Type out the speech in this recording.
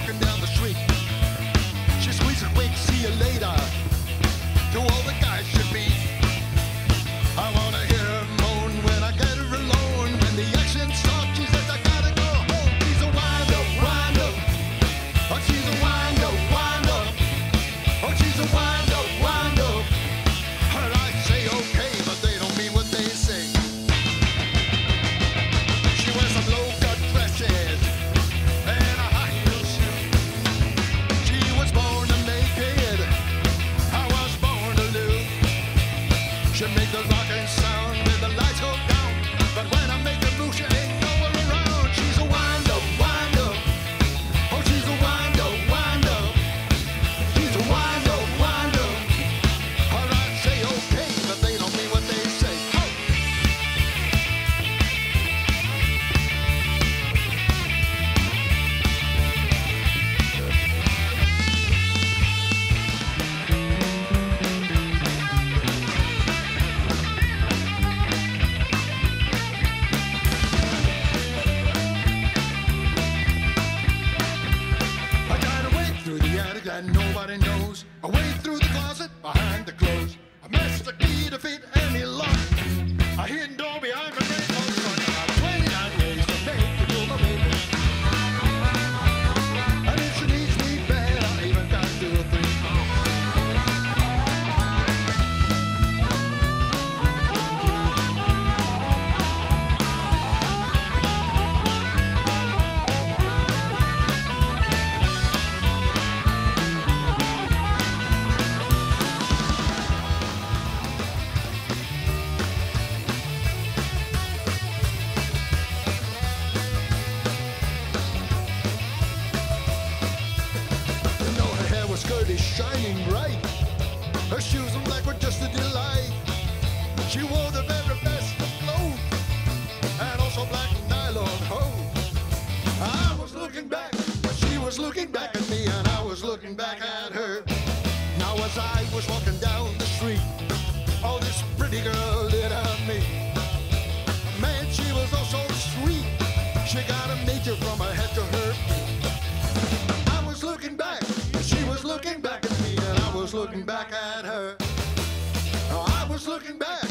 walking down the street. She squeezes quick, see you later. To all the guys she beat. I wanna hear her moan when I get her alone. When the action starts, she says I gotta go home. She's a wind up, wind up. Oh, she's a wind up, wind up. Oh, she's a wind up, wind up. And I say okay, but they don't mean what they say. She wears some low-cut dresses and a high heel shoe. She was born to make it. I was born to lose. She make the rockin' sound when the lights go down. But when I make a move, she ain't nowhere around. She's a wind up, wind up. Oh, she's a wind up, wind up. She's a wind up, wind up. All right, say okay, but they don't mean what they say. Oh. I got away through the attic that nobody knows. Away through the closet, behind the clothes. I messed the key to fit any lock. A hidden door behind my rainbow sun. I'm 29 ways to make you do my baby. And if she needs me bad, I even got to a thing. You know her hair was skirt is shining bright. Her shoes and black were just a delight. She wore the very best of clothes and also black nylon hose. I was looking back, but she was looking back at me, and I was looking back at her. Now as I was walking down the street, oh, this pretty girl lit at me. Man, she was oh so sweet. She got a nature from her head to her feet. I was looking back, she was looking back at me, and I was looking back at her. I was looking back,